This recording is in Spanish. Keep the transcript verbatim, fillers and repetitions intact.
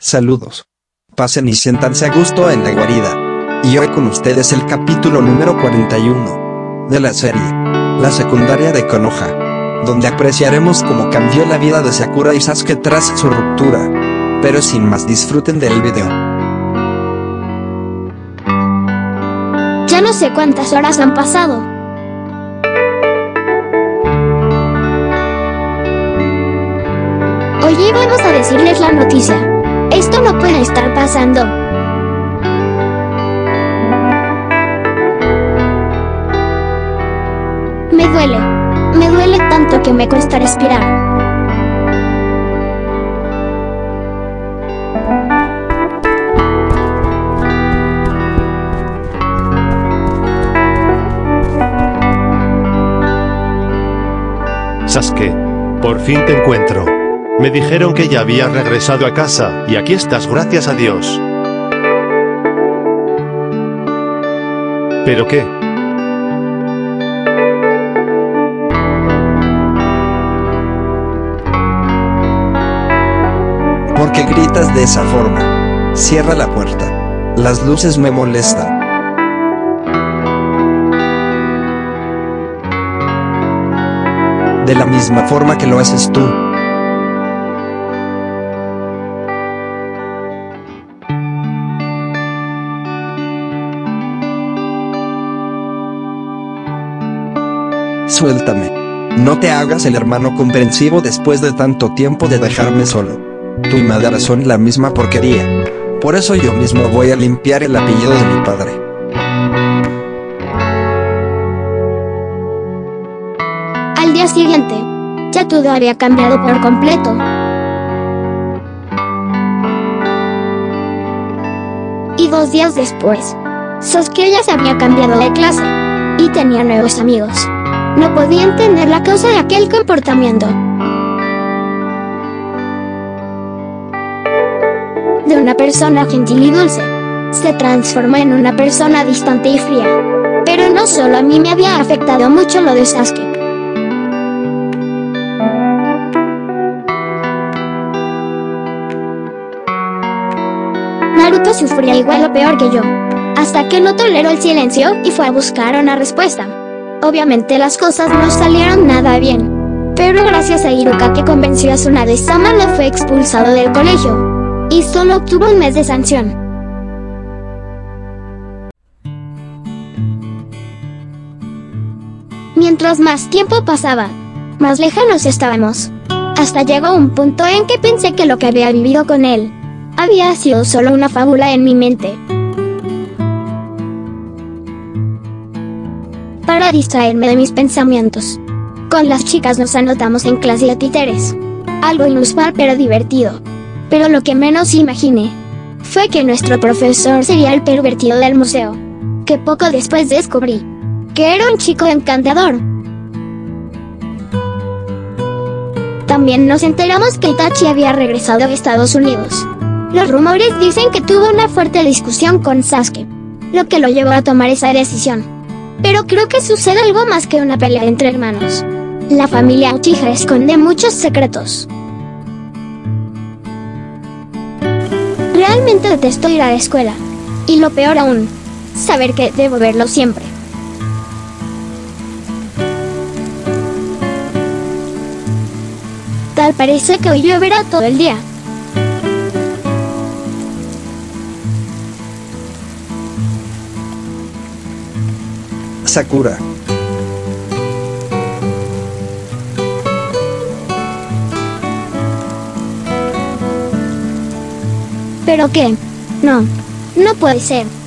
Saludos. Pasen y siéntanse a gusto en la guarida. Y hoy con ustedes el capítulo número cuarenta y uno de la serie La secundaria de Konoha, donde apreciaremos cómo cambió la vida de Sakura y Sasuke tras su ruptura. Pero sin más, disfruten del video. Ya no sé cuántas horas han pasado. Oye, vamos a decirles la noticia. Esto no puede estar pasando. Me duele. Me duele tanto que me cuesta respirar. Sasuke, por fin te encuentro. Me dijeron que ya habías regresado a casa, y aquí estás, gracias a Dios. ¿Pero qué? ¿Por qué gritas de esa forma? Cierra la puerta. Las luces me molestan. De la misma forma que lo haces tú. Suéltame. No te hagas el hermano comprensivo después de tanto tiempo de dejarme solo. Tu madre son la misma porquería. Por eso yo mismo voy a limpiar el apellido de mi padre. Al día siguiente, ya todo había cambiado por completo. Y dos días después, Sasuke ya se había cambiado de clase y tenía nuevos amigos. No podía entender la causa de aquel comportamiento. De una persona gentil y dulce, se transformó en una persona distante y fría. Pero no solo a mí me había afectado mucho lo de Sasuke. Naruto sufría igual o peor que yo, hasta que no toleró el silencio y fue a buscar una respuesta. Obviamente las cosas no salieron nada bien, pero gracias a Iruka, que convenció a Tsunade-sama, no fue expulsado del colegio, y solo obtuvo un mes de sanción. Mientras más tiempo pasaba, más lejanos estábamos, hasta llegó un punto en que pensé que lo que había vivido con él había sido solo una fábula en mi mente. Para distraerme de mis pensamientos, con las chicas nos anotamos en clase de títeres. Algo inusual pero divertido. Pero lo que menos imaginé fue que nuestro profesor sería el pervertido del museo, que poco después descubrí que era un chico encantador. También nos enteramos que Itachi había regresado a Estados Unidos. Los rumores dicen que tuvo una fuerte discusión con Sasuke, lo que lo llevó a tomar esa decisión. Pero creo que sucede algo más que una pelea entre hermanos. La familia Uchiha esconde muchos secretos. Realmente detesto ir a la escuela. Y lo peor aún, saber que debo verlo siempre. Tal parece que hoy lloverá todo el día. Sakura. ¿Pero qué? No, no puede ser.